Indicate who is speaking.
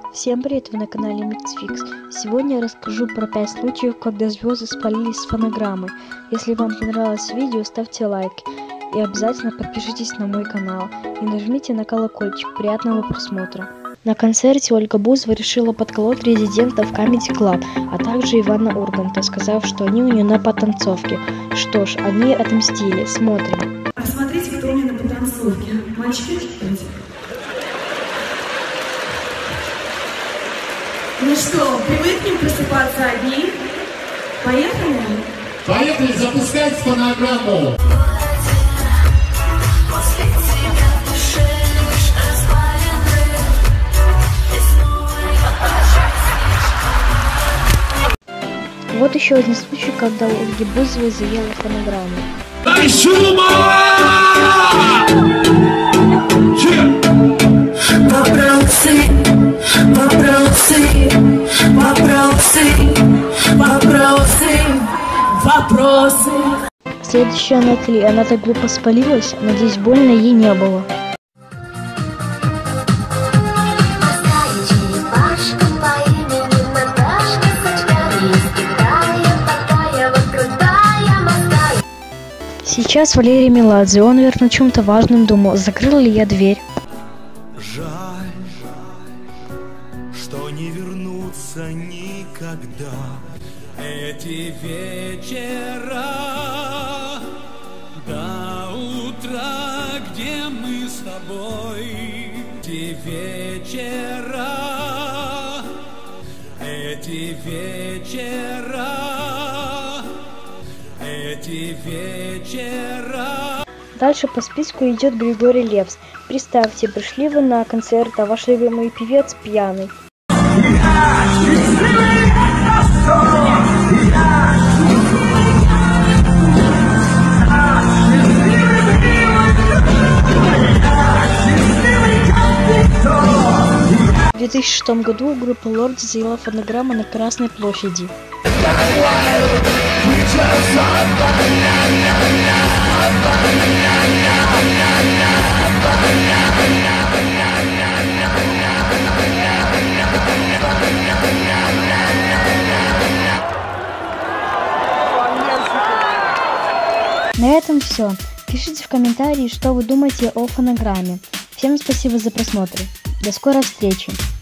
Speaker 1: Всем привет, вы на канале Mixfix. Сегодня я расскажу про 5 случаев, когда звезды спалились с фонограммы. Если вам понравилось видео, ставьте лайк и обязательно подпишитесь на мой канал и нажмите на колокольчик. Приятного просмотра. На концерте Ольга Бузова решила подколоть резидентов Comedy Club, а также Ивана Урганта, сказав, что они у нее на потанцовке. Что ж, они отмстили. Смотрим.
Speaker 2: Посмотрите, кто у меня на потанцовке. Мальчики, ну что, привыкнем просыпаться одни? Поехали?
Speaker 3: Поехали, запускать фонограмму.
Speaker 1: Вот еще один случай, когда у Ольги Бузовой заела фонограмму.
Speaker 3: Дай шума!
Speaker 2: Вопросы.
Speaker 1: Следующая Натали. Она так глупо спалилась, надеюсь, больно ей не было. Сейчас Валерий Меладзе. Он, наверное, о чем-то важном думал. Закрыла ли я дверь?
Speaker 4: Жаль, что не вернутся никогда эти вечера до утра, где мы с тобой. Эти вечера, эти вечера, эти вечера.
Speaker 1: Дальше по списку идет Григорий Лепс. Представьте, пришли вы на концерт, а ваш любимый певец пьяный. В 2006 году группа Лорд заела фонограмму на Красной площади. На этом все. Пишите в комментарии, что вы думаете о фонограмме. Всем спасибо за просмотр. До скорой встречи.